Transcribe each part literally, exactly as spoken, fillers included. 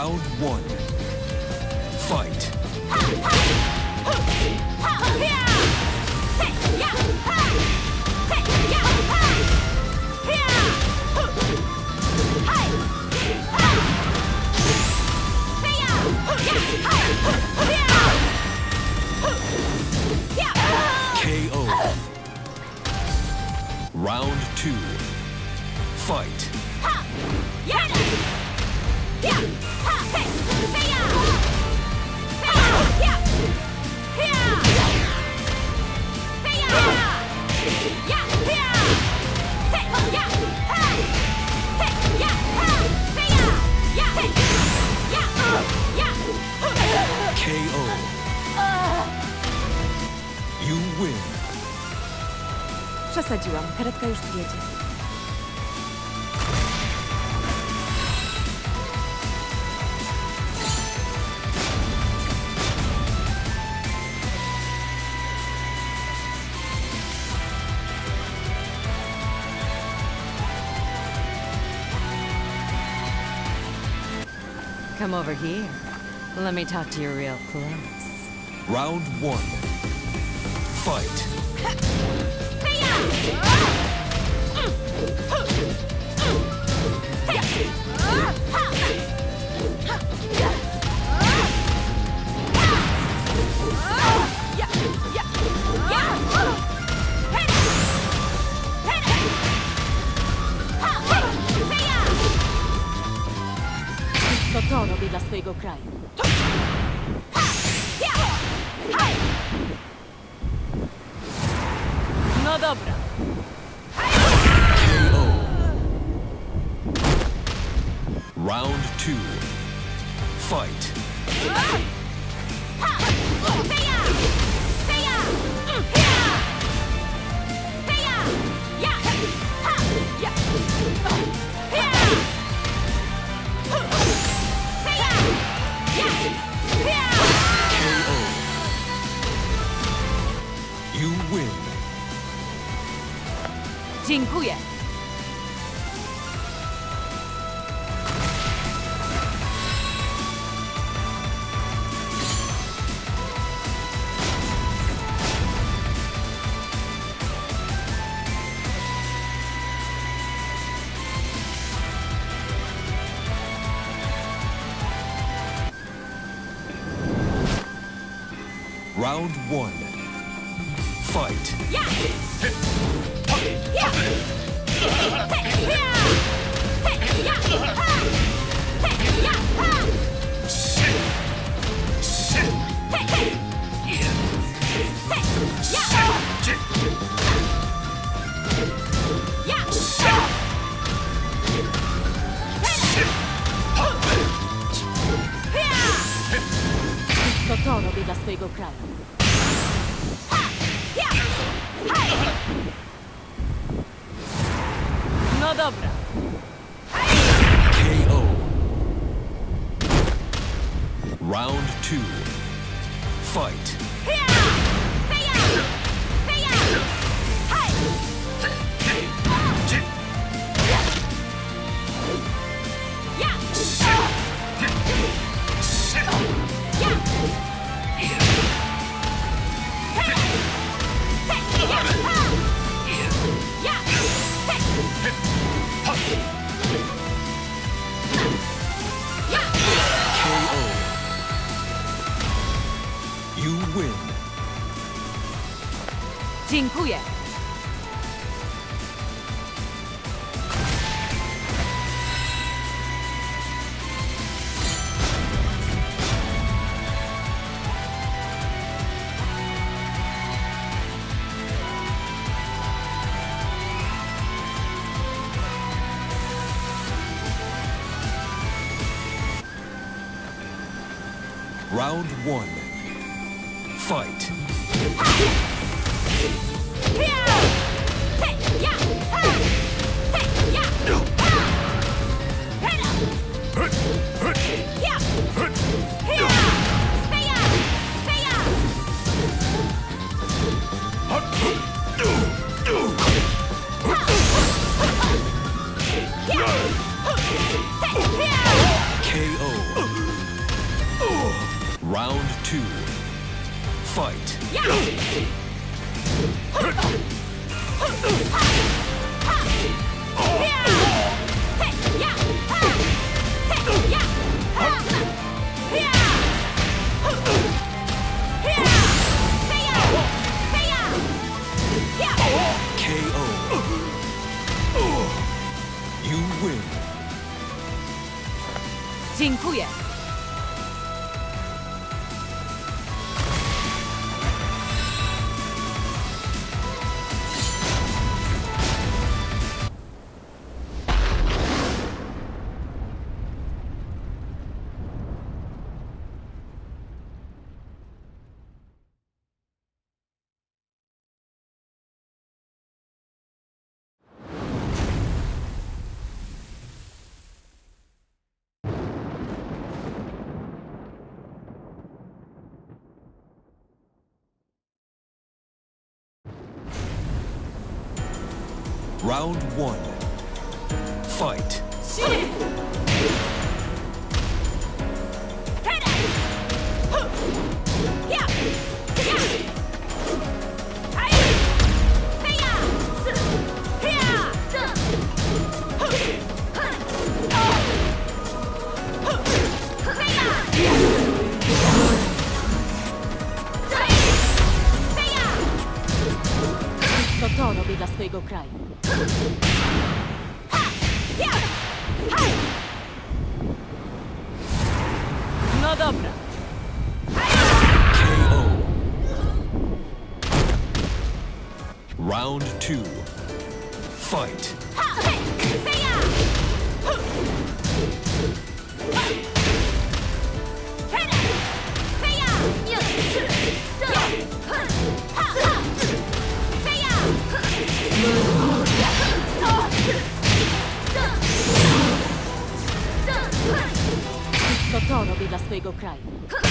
Round one. Fight. K O. Round two. Fight. K O. You win. Przesadziłam. Karetka już tu jedzie. Come over here. Let me talk to you real close. Round one. Fight. To to robię dla swojego kraju. No dobra. K O. Round two. Fight. K O. You win. Dziękuję. Round one. Fight. To to robię dla swojego kraju. No dobra. K O. Round two. Fight. You win. Dziękuję. Round one. Fight. K O. Fight. K O. You win. Dziękuję. Round one. Fight. To to robię dla swojego kraju. No dobra. K O. Round two. Fight. To to robię dla swojego kraju.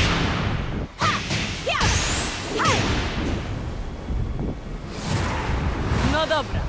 No dobra.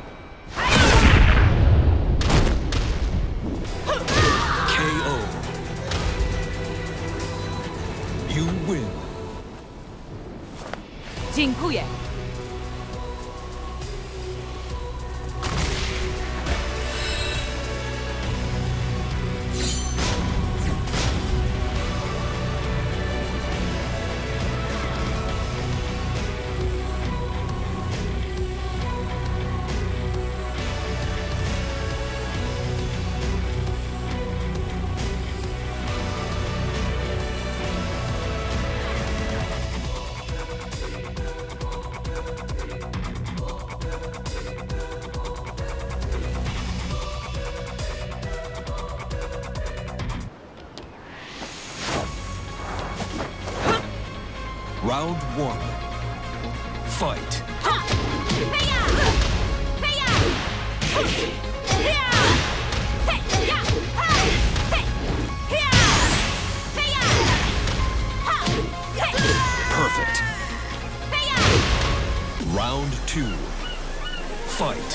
K O. You win. Dziękuję. Round one. Fight. Perfect. Round two. Fight.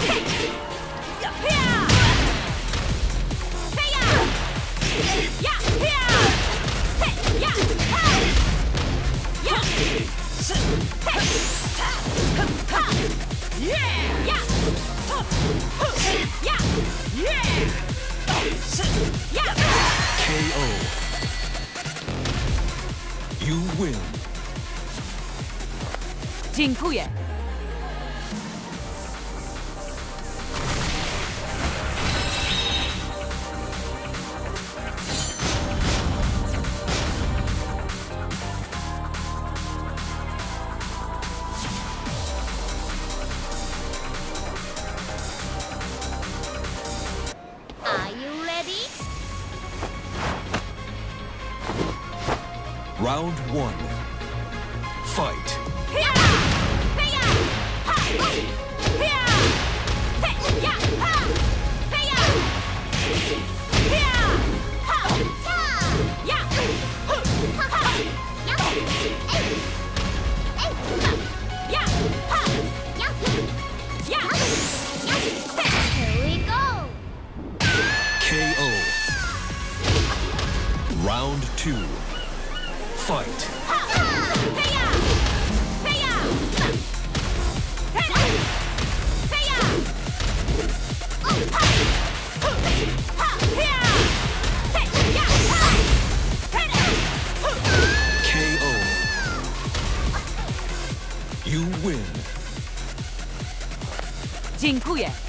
K O. You win. Dziękuję. Are you ready? Round one. Fight. Here we go. K O. Round two. Fight. Hey-ya! K O. You win. Dziękuję.